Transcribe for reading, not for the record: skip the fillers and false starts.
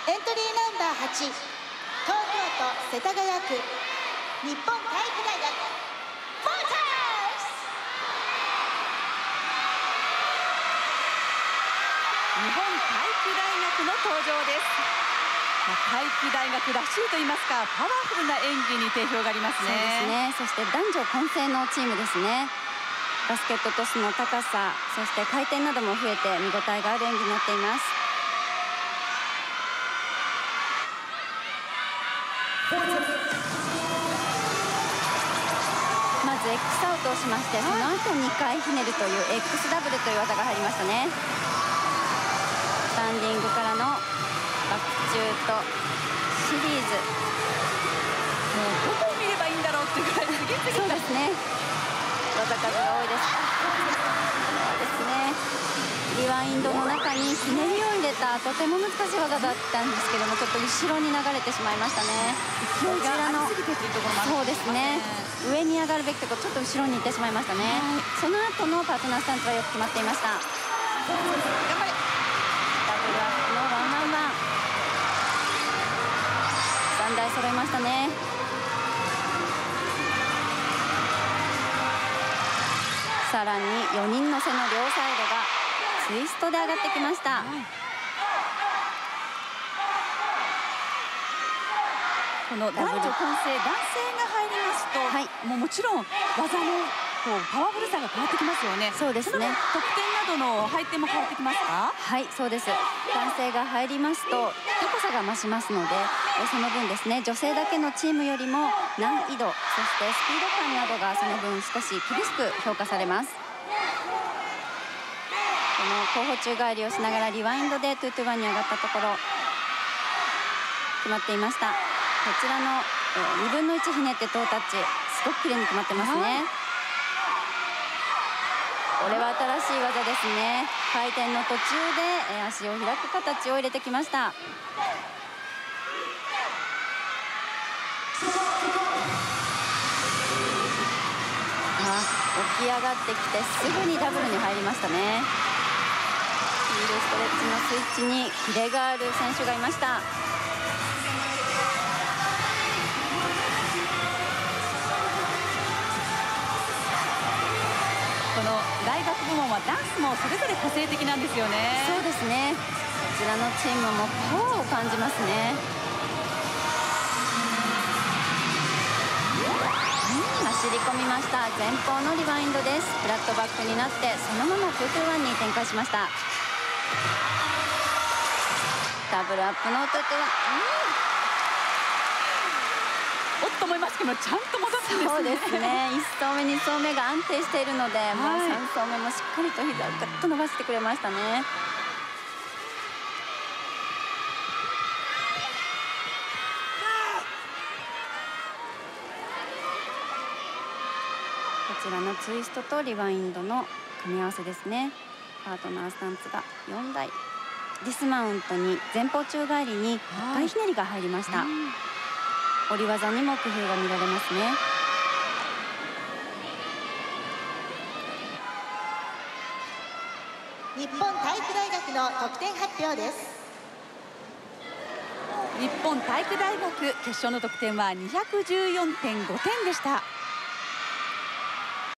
エントリーナンバー8、東京都世田谷区日本体育大学フォーターズ。 日本体育大学の登場です。体育大学らしいと言いますか、パワフルな演技に定評がありますね。 そうですね。そして男女混成のチームですね。バスケットトスの高さ、そして回転なども増えて見応えがある演技になっています。まず X アウトをしまして、その後2回ひねるという X ダブルという技が入りましたね。スタンディングからのバック中とシリーズ、 もうどこを見ればいいんだろうっていうぐらい次々 そうですね、技数が多いです。ですね、リワインドの中にひねりを入れたとても難しい技だったんですけども、ちょっと後ろに流れてしまいましたね。 勢いがありすぎてというところもあるんですね。 そうですね、上に上がるべきところちょっと後ろに行ってしまいましたね。その後のパートナースタンスはよく決まっていました。頑張れ。ダブルアップのワンワンワン、3台揃いましたね。さらに4人乗せの両サイドがツイストで上がってきました。 この男女混成、男性が入りますと、もうもちろん技のパワフルさが変わってきますよね。 そうですね。 得点などの配点も変わってきますか？ はい、そうです。男性が入りますと高さが増しますので、その分ですね、女性だけのチームよりも難易度、そしてスピード感などがその分少し厳しく評価されます。この後方宙返りをしながらリワインドで221に上がったところ決まっていました。こちらの2分の1ひねってトータッチ、すごく綺麗に決まってますね。これは新しい技ですね。回転の途中で足を開く形を入れてきました。起き上がってきてすぐにダブルに入りましたね。ヒールストレッチのスイッチにキレがある選手がいました。 この大学部門はダンスもそれぞれ個性的なんですよね。 そうですね。こちらのチームもパワーを感じますね。走り込みました。前方のリバインドです。フラットバックになってそのまま221に展開しました。ダブルアップの221、 おっと思いますけどちゃんと戻ってんですね。 そうですね。1走目2走目が安定しているので、もう3走目もしっかりと膝をぐっと伸ばしてくれましたね。こちらのツイストとリバインドの組み合わせですね。パートナースタンツが4台、ディスマウントに前方宙返りに1回ひねりが入りました。下り技にも工夫が見られますね。 日本体育大学の得点発表です。 日本体育大学決勝の得点は214.5点でした。